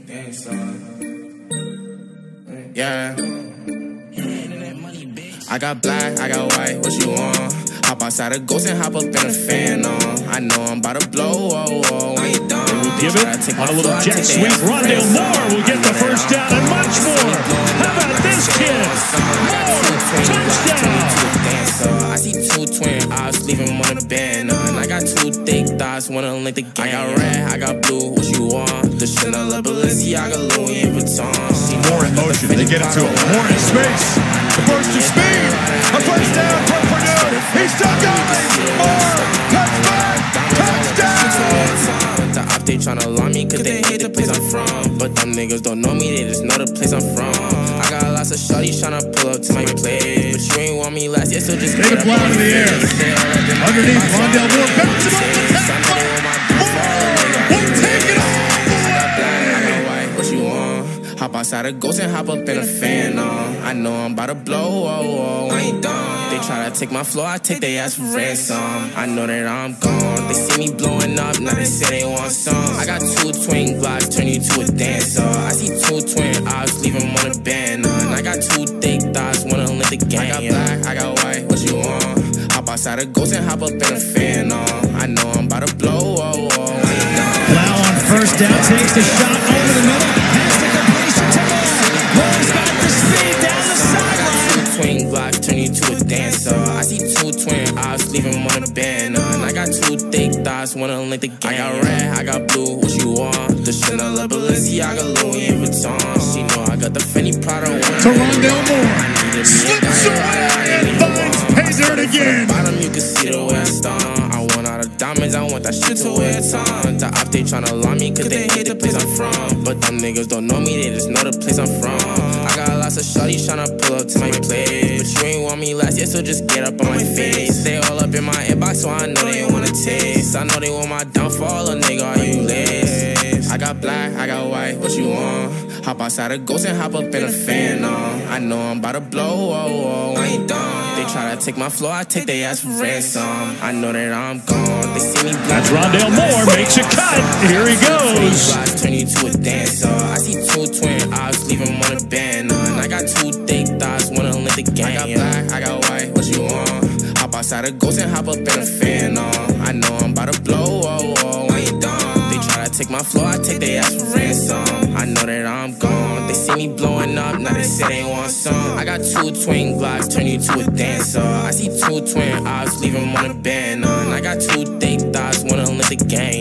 Yeah. I got black, I got white, what you want? Hop outside a ghost and hop up in a phenom. I know I'm about to blow, oh, oh, when you done. Give it on a little jet sweep. Rondale Moore will get the first down and much more. How about this kid? Moore, touchdown. I see two twin eyes, leaving one a band on. I got two thick thighs, wanna link the game. I got red, I got blue, what you want? The Chanel, Balenciaga, Louis Vuitton. More in motion, they get it to him. More in space. The burst of speed. A first down for Purdue. He's still going. Moore, touchback, touchdown. The op, they tryna lie me cause they hate the place I'm from. But them niggas don't know me, they just know the place I'm from. I got lots of shorties tryna pull up to my place. But you ain't want me last year, so just get up in the air. Underneath, Rondale Moore bounce it off the tackle. Moore will take it all the way. I got white, what you want? Hop outside a ghost and hop up in a phenom. I know I'm about to blow, oh, oh, I ain't done. They try to take my floor, I take their ass for ransom. I know that I'm gone. They see me blowing up, now they say they want some. I got two twin glocks, turn you to a dancer. I see two twin eyes, leave them on a band on. I got two thick thighs, wanna lick the game. I got black, I got white, what you want? Hop outside a ghost and hop up in a phenom. I know I'm about to blow, oh, oh, I ain't done. Now on first down, takes the shot over the middle. Has the completion to Moore. Moore's got the speed down the sideline. Twin glocks, turn you to a dancer. I see two twin eyes, leave them on a band on. I got two thick thighs, wanna link the game. I got red, I got blue, what you want? The Chanel, Balenciaga, Louis Vuitton. She know I got the Fendi Prada. To Rondale Moore, slips away and finds pay dirt again. Bottom, you can see the way I stomp. I want all the diamonds, I want that shit to wear a ton. The op, they tryna lie me cause they hate the place I'm from. But them niggas don't know me, they just know the place I'm from. I got lots of shorties tryna pull up to my place. But you ain't want me last year, so just get up on my face. They all up in my inbox, so I know they wanna taste. I know they want my downfall, a nigga, are you list? I got black, I got white, what you want? Hop outside a ghost and hop up in a phenom. I know I'm about to blow, oh, oh, I ain't done. They try to take my floor, I take their ass for ransom. I know that I'm gone, they see me blow. That's Rondale Moore, makes a cut, here he goes. Turn you to a dancer. I see two twin eyes, leave them on a band on. I got two thick thighs, wanna link the game. I got black, I got white, what you want? Hop outside a ghost and hop up in a phenom. I know I'm about to blow, oh, oh, I ain't done. They try to take my floor, I take their ass for ransom. I know that I'm gone. They see me blowing up, now they say they want some. I got two twin glocks, turn you to a dancer. I see two twin eyes, leave them on a band on. I got two thick thighs, wanna link the game.